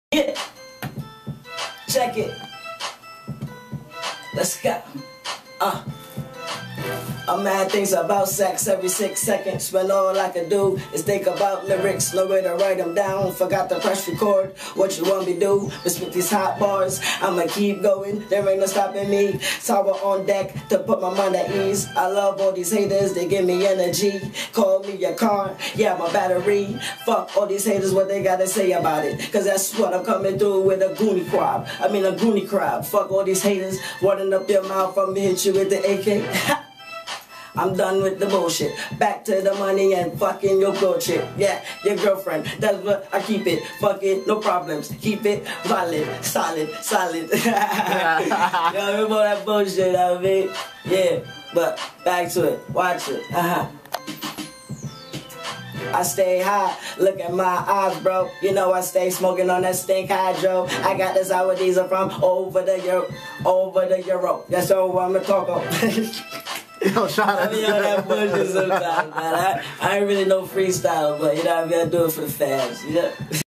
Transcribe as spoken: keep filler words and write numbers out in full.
Yeah. Check it. Let's go. Uh. I'm mad things about sex every six seconds when all I can do is think about lyrics, no way to write them down. Forgot to press record. What you want me to do? But spit these hot bars, I'ma keep going. There ain't no stopping me. Tower on deck to put my mind at ease. I love all these haters, they give me energy. Call me your car, yeah, my battery. Fuck all these haters, what they gotta say about it. Cause that's what I'm coming through with a goonie crowd. I mean a goonie crowd. Fuck all these haters, running up your mouth, I'ma hit you with the A K. I'm done with the bullshit. Back to the money and fucking your bullshit. Yeah, your girlfriend. That's what I keep it. Fuck it, no problems. Keep it valid, solid, solid. Yo, remember that bullshit, I mean? Yeah, but back to it. Watch it. Uh-huh. I stay high, look at my eyes, bro. You know I stay smoking on that stink hydro. I got the sour diesel from over the Euro, over the Euro. That's all I'm gonna talk about. Yo, shout out. I mean, on that bullshit sometimes, man. I, I ain't really no freestyle, but you know what I mean? I do it for the fans, you know?